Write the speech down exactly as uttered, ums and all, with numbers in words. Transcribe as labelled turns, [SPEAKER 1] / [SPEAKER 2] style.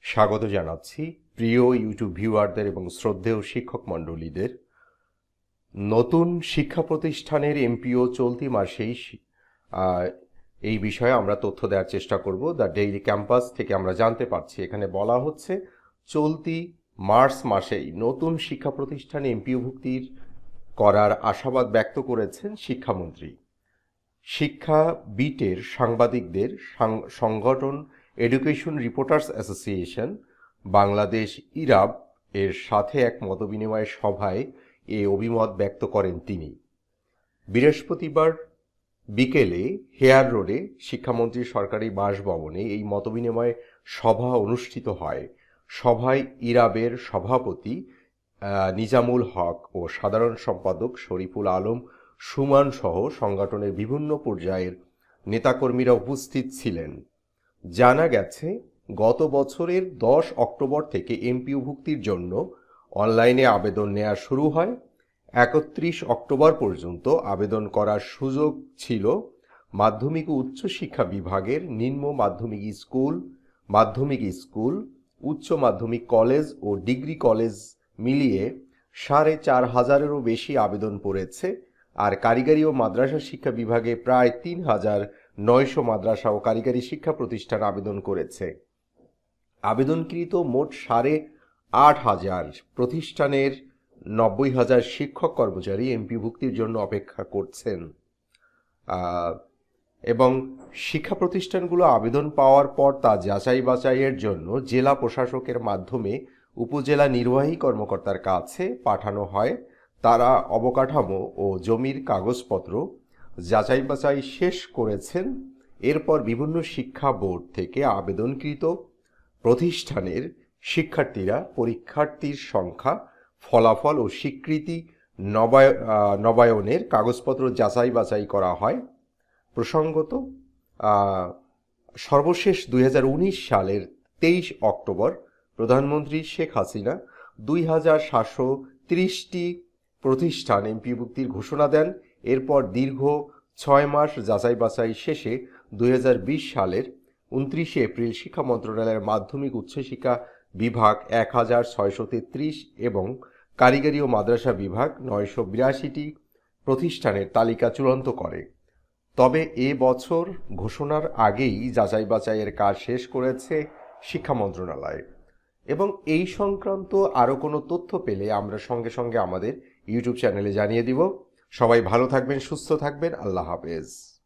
[SPEAKER 1] স্বাগত জানাচ্ছি প্রিয় ইউটিউব ভিউয়ারদের এবং শ্রদ্ধেয় শিক্ষক মণ্ডলীদের। নতুন শিক্ষা প্রতিষ্ঠানের এমপিও চলতি মাসেই এই বিষয়ে আমরা তথ্য দেওয়ার চেষ্টা করব। দ্য ডেইলি ক্যাম্পাস থেকে আমরা জানতে পারছি, এখানে বলা হচ্ছে চলতি মার্চ মাসেই নতুন শিক্ষা প্রতিষ্ঠানে এমপিও ভুক্তির করার আশাবাদ ব্যক্ত করেছেন শিক্ষামন্ত্রী। শিক্ষা বিটের সাংবাদিকদের সংগঠন education reporters association Bangladesh ERAB এর সাথে এক মতবিনিময় সভায় এ অভিমত ব্যক্ত করেন তিনি। বৃহস্পতিবার বিকেলে হেয়ার রোডে শিক্ষামন্ত্রীর সরকারি বাসভবনে এই মতবিনিময় সভা অনুষ্ঠিত হয়। সভায় ইরাবের সভাপতি নিজামুল হক ও সাধারণ সম্পাদক শরীফুল আলম সুমান সহ সংগঠনের বিভিন্ন পর্যায়ের নেতাকর্মীরা উপস্থিত ছিলেন। জানা গেছে, গত বছরের দশ অক্টোবর থেকে এমপিও ভুক্তির জন্য অনলাইনে আবেদন নেওয়া শুরু হয়। একত্রিশ অক্টোবর পর্যন্ত আবেদন করার সুযোগ ছিল মাধ্যমিক ও উচ্চশিক্ষা বিভাগের নিম্ন মাধ্যমিক স্কুল, মাধ্যমিক স্কুল, উচ্চ মাধ্যমিক কলেজ ও ডিগ্রি কলেজ মিলিয়ে সাড়ে চার হাজারেরও বেশি আবেদন পড়েছে। আর কারিগরি ও মাদ্রাসা শিক্ষা বিভাগে প্রায় তিন হাজার নয়শো মাদ্রাসা ও কারিগরি শিক্ষা প্রতিষ্ঠান আবেদন করেছে। আবেদনকৃত মোট সাড়ে আট হাজার প্রতিষ্ঠানের নব্বই হাজার শিক্ষক কর্মচারী এমপিও ভুক্তির জন্য অপেক্ষা করছেন। এবং শিক্ষা প্রতিষ্ঠানগুলো আবেদন পাওয়ার পর তা যাচাই বাছাইয়ের জন্য জেলা প্রশাসকের মাধ্যমে উপজেলা নির্বাহী কর্মকর্তার কাছে পাঠানো হয়। তারা অবকাঠামো ও জমির কাগজপত্র যাচাই বাছাই শেষ করেছেন। এরপর বিভিন্ন শিক্ষা বোর্ড থেকে আবেদনকৃত প্রতিষ্ঠানের শিক্ষার্থীরা পরীক্ষার্থীর সংখ্যা, ফলাফল ও স্বীকৃতি নবায়নের কাগজপত্র যাচাই বাছাই করা হয়। প্রসঙ্গত, সর্বশেষ দুই হাজার উনিশ সালের তেইশ অক্টোবর প্রধানমন্ত্রী শেখ হাসিনা দুই হাজার সাতশো তিরিশটি প্রতিষ্ঠান এমপিও ভুক্তির ঘোষণা দেন। এরপর দীর্ঘ ছয় মাস যাচাই বাছাই শেষে দুই হাজার বিশ সালের উনত্রিশে এপ্রিল শিক্ষা মন্ত্রণালয়ের মাধ্যমিক উচ্চশিক্ষা বিভাগ এক হাজার ছয়শো তেত্রিশ এবং কারিগরি ও মাদ্রাসা বিভাগ নয়শো বিরাশিটি প্রতিষ্ঠানের তালিকা চূড়ান্ত করে। তবে এ বছর ঘোষণার আগেই যাচাই বাছাইয়ের কাজ শেষ করেছে শিক্ষা মন্ত্রণালয়। এবং এই সংক্রান্ত আরও কোনো তথ্য পেলে আমরা সঙ্গে সঙ্গে আমাদের ইউটিউব চ্যানেলে জানিয়ে দিব। সবাই ভালো থাকবেন, সুস্থ থাকবেন। আল্লাহ হাফেজ।